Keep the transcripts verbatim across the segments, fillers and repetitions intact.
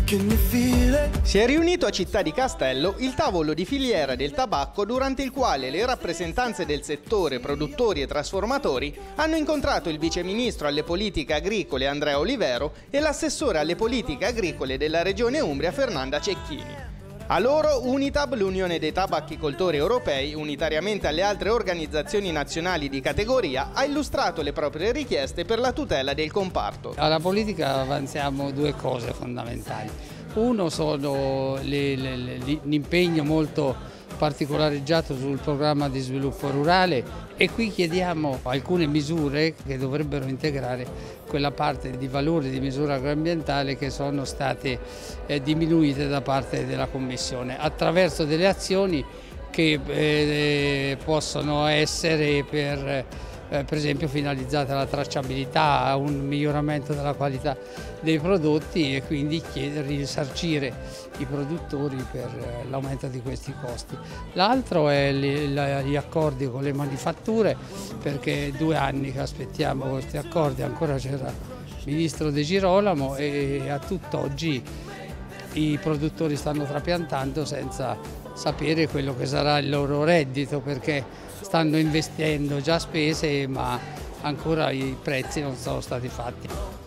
Si è riunito a Città di Castello il tavolo di filiera del tabacco, durante il quale le rappresentanze del settore, produttori e trasformatori, hanno incontrato il viceministro alle politiche agricole Andrea Olivero e l'assessore alle politiche agricole della regione Umbria Fernanda Cecchini. A loro Unitab, l'Unione dei Tabacchicoltori Europei, unitariamente alle altre organizzazioni nazionali di categoria, ha illustrato le proprie richieste per la tutela del comparto. Alla politica avanziamo due cose fondamentali. Uno sono l'impegno molto particolareggiato sul programma di sviluppo rurale, e qui chiediamo alcune misure che dovrebbero integrare quella parte di valore di misura agroambientale che sono state eh, diminuite da parte della Commissione attraverso delle azioni che eh, possono essere per Eh, per esempio finalizzate alla tracciabilità, a un miglioramento della qualità dei prodotti, e quindi chiedere di risarcire i produttori per eh, l'aumento di questi costi. L'altro è li, la, gli accordi con le manifatture, perché è due anni che aspettiamo questi accordi, ancora c'era il ministro De Girolamo e a tutt'oggi i produttori stanno trapiantando senza sapere quello che sarà il loro reddito, perché stanno investendo già spese ma ancora i prezzi non sono stati fatti.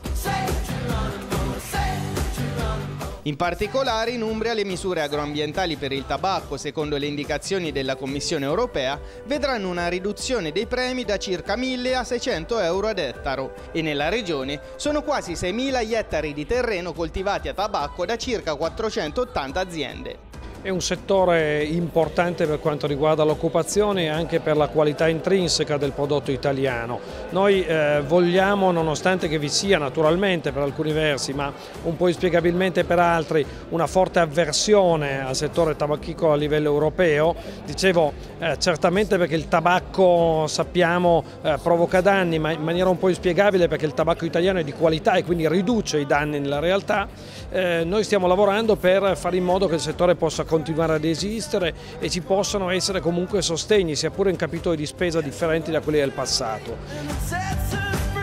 In particolare in Umbria le misure agroambientali per il tabacco, secondo le indicazioni della Commissione europea, vedranno una riduzione dei premi da circa mille a seicento euro ad ettaro, e nella regione sono quasi seimila gli ettari di terreno coltivati a tabacco da circa quattrocentottanta aziende. È un settore importante per quanto riguarda l'occupazione e anche per la qualità intrinseca del prodotto italiano. Noi eh, vogliamo, nonostante che vi sia naturalmente per alcuni versi, ma un po' inspiegabilmente per altri, una forte avversione al settore tabacchicolo a livello europeo, dicevo eh, certamente perché il tabacco, sappiamo, eh, provoca danni, ma in maniera un po' inspiegabile perché il tabacco italiano è di qualità e quindi riduce i danni nella realtà. Eh, noi stiamo lavorando per fare in modo che il settore possa continuare ad esistere e ci possano essere comunque sostegni, sia pure in capitoli di spesa differenti da quelli del passato.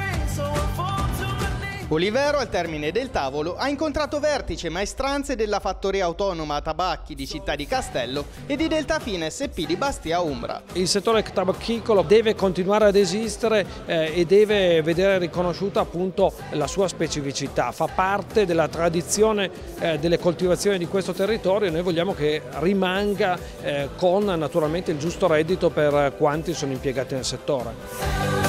Olivero, al termine del tavolo, ha incontrato vertici e maestranze della fattoria autonoma a tabacchi di Città di Castello e di Deltafina S P di Bastia Umbra. Il settore tabacchicolo deve continuare ad esistere eh, e deve vedere riconosciuta appunto la sua specificità, fa parte della tradizione eh, delle coltivazioni di questo territorio, e noi vogliamo che rimanga eh, con naturalmente il giusto reddito per quanti sono impiegati nel settore.